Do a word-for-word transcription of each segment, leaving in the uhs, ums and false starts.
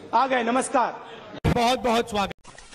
आ गए, नमस्कार, बहुत बहुत स्वागत।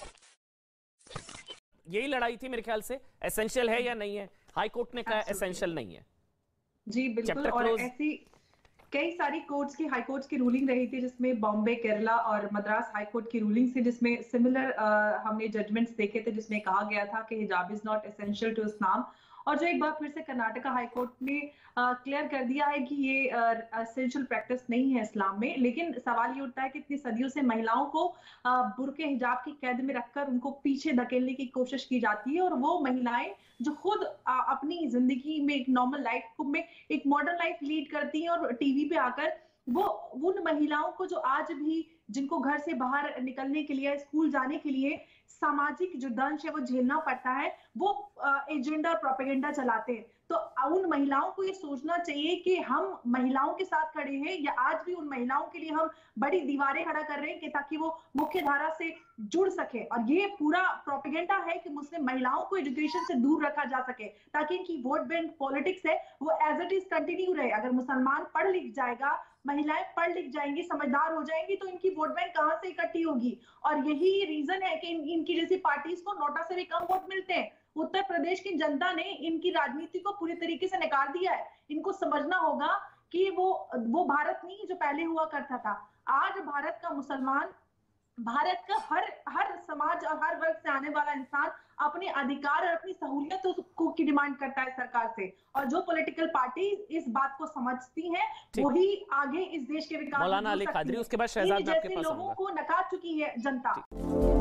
यही लड़ाई थी मेरे ख्याल से, एसेंशियल है या नहीं है, हाई कोर्ट ने कहा एसेंशियल नहीं है। जी बिल्कुल, और ऐसी कई सारी कोर्ट्स की, हाई कोर्ट्स की रूलिंग रही थी जिसमें बॉम्बे, केरला और मद्रास हाई कोर्ट की रूलिंग थी जिसमें सिमिलर हमने जजमेंट्स देखे थे जिसमें कहा गया था कि hijab is not essential to Islam. और जो एक बार फिर से कर्नाटका हाई कोर्ट ने क्लियर कर दिया है कि ये एसेंशियल प्रैक्टिस नहीं है इस्लाम में। लेकिन सवाल ये उठता है कि इतनी सदियों से महिलाओं को बुर्के हिजाब की कैद में रखकर उनको पीछे धकेलने की कोशिश की जाती है, और वो महिलाएं जो खुद अपनी जिंदगी में एक नॉर्मल लाइफ में एक मॉडर्न लाइफ लीड करती हैं और टीवी पे आकर वो उन महिलाओं को जो आज भी जिनको घर से बाहर निकलने के लिए, स्कूल जाने के लिए सामाजिक जो दंश है वो झेलना पड़ता है, वो एजेंडा प्रोपेगेंडा चलाते हैं। तो उन महिलाओं को ये सोचना चाहिए कि हम महिलाओं के साथ खड़े हैं, या आज भी उन महिलाओं के लिए हम बड़ी दीवारें खड़ा कर रहे हैं कि ताकि वो मुख्य धारा से जुड़ सके। और ये पूरा प्रोपेगेंडा है कि मुस्लिम महिलाओं को एजुकेशन से दूर रखा जा सके ताकि इनकी वोट बैंक पॉलिटिक्स है वो एज इट इज कंटिन्यू रहे। अगर मुसलमान पढ़ लिख जाएगा, महिलाएं पढ़ लिख जाएंगी, समझदार हो जाएंगी, तो इनकी वोट बैंक कहां से इकट्ठी होगी? और यही रीजन है कि इन, इनकी जैसी पार्टीज को नोटा से भी कम वोट मिलते हैं। उत्तर प्रदेश की जनता ने इनकी राजनीति को पूरी तरीके से नकार दिया है। इनको समझना होगा कि वो वो भारत नहीं जो पहले हुआ करता था। आज भारत का मुसलमान, भारत का हर हर समाज और हर वर्ग से आने वाला इंसान अपने अधिकार और अपनी सहूलियतों को की डिमांड करता है सरकार से। और जो पॉलिटिकल पार्टी इस बात को समझती हैं वही आगे इस देश के विकास मौलाना अली कादरी, उसके बाद शहजाद, जैसे लोगों को नकार चुकी है जनता।